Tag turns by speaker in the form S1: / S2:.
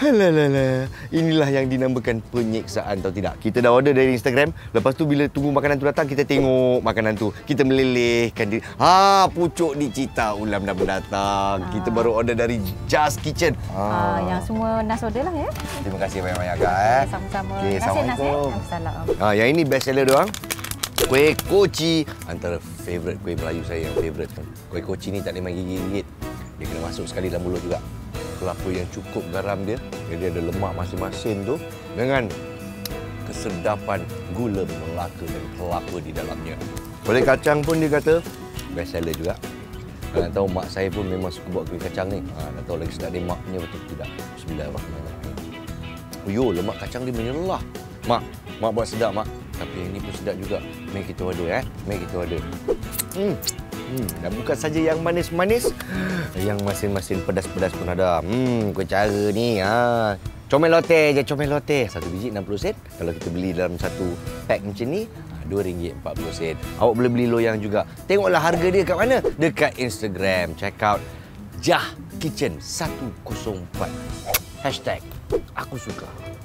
S1: Alah, inilah yang dinamakan penyiksaan atau tidak. Kita dah order dari Instagram. Lepas tu bila tunggu makanan tu datang, kita tengok makanan tu. Kita melelehkan diri. Pucuk dicita ulam dah mendatang. Kita baru order dari Just Kitchen.
S2: Yang semua Nas order lah ya.
S1: Terima kasih banyak-banyak Kak.
S2: Sama-sama.
S1: Okay,
S2: Assalamualaikum. Assalamualaikum.
S1: Yang ini best seller doang. Kuih koci. Antara favourite kuih Melayu saya yang favourite. Kuih koci ni tak boleh main gigit-gigit. Dia kena masuk sekali dalam mulut juga. Kelapa yang cukup garam dia. Jadi ada lemak masing-masing tu. Dengan kesedapan gula Melaka dan kelapa di dalamnya. Kuih kacang pun dia kata best seller juga. Kalian tahu mak saya pun memang suka buat kuih kacang ni. Tak tahu lagi sedap dia maknya betul tidak. Bismillahirrahmanirrahim. Lemak kacang dia menyelah. Mak buat sedap mak. Tapi yang ini pun sedap juga. Mari kita order Mari kita order. Dan bukan saja yang manis-manis, yang masin-masin pedas-pedas pun ada. Kau cara ni comel lote je, comel lote. Satu biji 60 sen. Kalau kita beli dalam satu pack macam ni, RM2.40. Awak boleh beli loyang juga. Tengoklah harga dia kat mana? Dekat Instagram. Check out Just Kitchen 104. #aku suka.